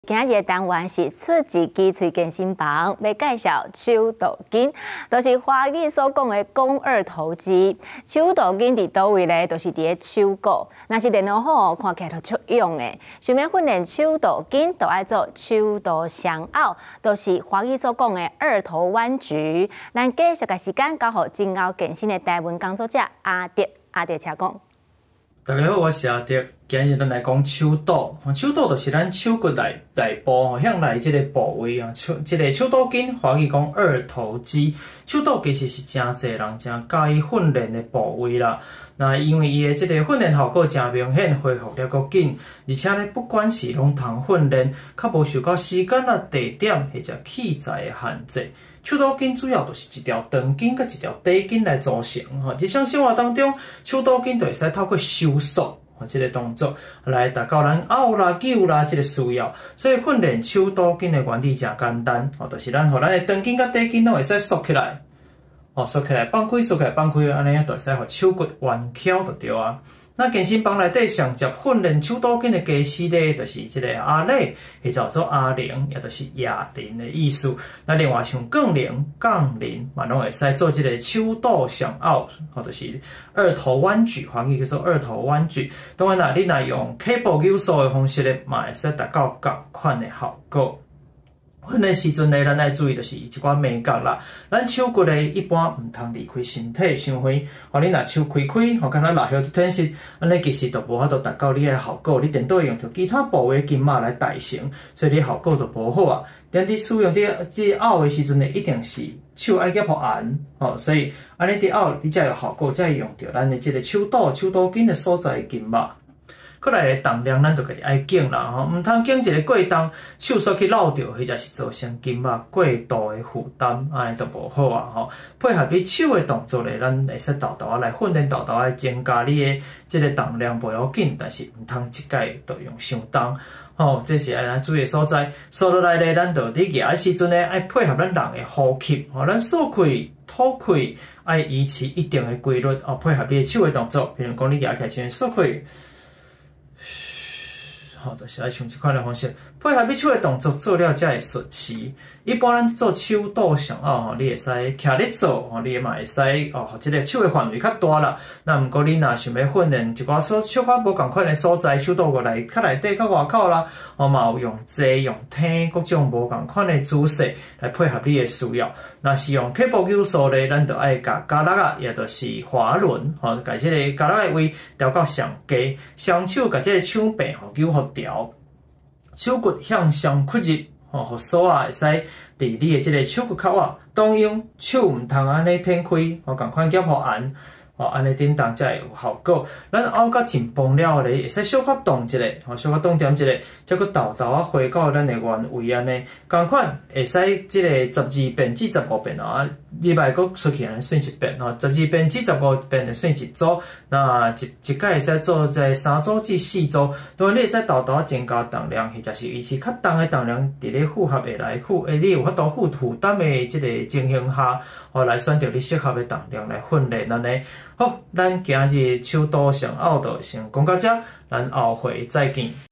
今日的单元是出自基础健身房，要介绍手倒筋，就是华语所讲的肱二头肌。手倒筋伫倒位咧？就是伫咧手骨。若是练得好，看起来就出勇的。想要训练手倒筋，就爱做手倒双拗，就是华语所讲的二头弯举。咱继续把时间交予真奥健身的台湾工作者阿德，阿德请讲。 大家好，我是阿德。今日咱来讲手倒，手倒就是咱手骨内部向内即个部位啊，即个手倒筋，华语讲二头肌。手倒其实是真侪人真介意训练的部位啦。那因为伊的即个训练效果真明显，恢复了够紧，而且咧不管是拢通训练，较无受到时间啊、地点或者器材的限制。手倒筋主要就是一条长筋甲一条短筋来组成吼。日常生活当中，手倒筋就会使透过收缩这个动作来达到咱拗啦、揪啦这个需要。所以训练手倒筋的原理真简单，就是咱互咱的长筋甲短筋拢会使缩起来，缩起来放开，缩起来放开，安尼就会使互手骨弯翘就对啊。那健身房内底上接训练手倒筋的技师咧，就是即个阿磊，或叫做阿玲，也就是哑铃的意思。那另外像杠铃、杠铃，嘛拢会使做即个手倒双拗，或者是二头弯举，华语叫做二头弯举。当然啦，你若用 cable 扭缩的方式咧，嘛会使达到同款的效果。训练时阵咧，咱爱注意就是一寡美角啦。咱手骨咧一般唔通离开身体伤远。你若手开开，敢若拉腰天式，安尼其实就无法度达到你的效果。你电脑会用着其他部位的筋膜来代偿，所以你效果就无好啊。但你使用这拗的时阵咧，一定是手爱夹互按，所以安尼伫拗你才有效果，才会用着咱的这个手倒筋的所在的筋膜。过来的重量，咱就家己爱紧啦，唔通紧一个过重，手煞去扭着，或者是造成筋膜过度的负担，安尼就无好啊。配合你手的动作咧，咱会使豆豆啊来训练豆豆来增加你的这个重量不要紧，但是唔通一届就用伤重。这是爱注意的所在。说落来咧，咱就伫举的时阵咧，爱配合咱人的呼吸，咱缩开、吐开，爱维持一定的规律，配合你的手的动作，比如讲你举起来先缩开。就是爱像这款的方式，配合你手的动作做了才会顺时。一般咱做手倒双拗，你会使徛咧做，你嘛会使这个手的范围较大啦。那毋过你若想要训练一寡小可无共款的所在，手倒过来较内底较外口啦，嘛有用坐、用挺各种无共款的姿势来配合你的需要。若是用 cable 扭缩咧，咱就爱甲脚力啊，也就是滑轮，甲这个脚力的位调到上低，双手甲这个手柄扭互调，手骨向上屈入。互手啊会使离你的这个手骨较远，同样手毋通安尼展开，共款夹互按，安尼叮当才会有效果。咱拗到真崩了咧，会使小可动一下，小可动点一下，再搁豆豆啊回到咱的原位安尼，共款会使这个12遍至15遍啊，礼拜搁出去安尼算一遍，12遍至15遍就算一组。那一届会使做在3组至4组，当然你会使豆豆增加重量，或者是维持较重的重量，伫咧负荷的你有法度负担的这个情形下，来选择你适合的重量来训练安尼。好，咱今日手倒双拗就先讲到这，咱后回再见。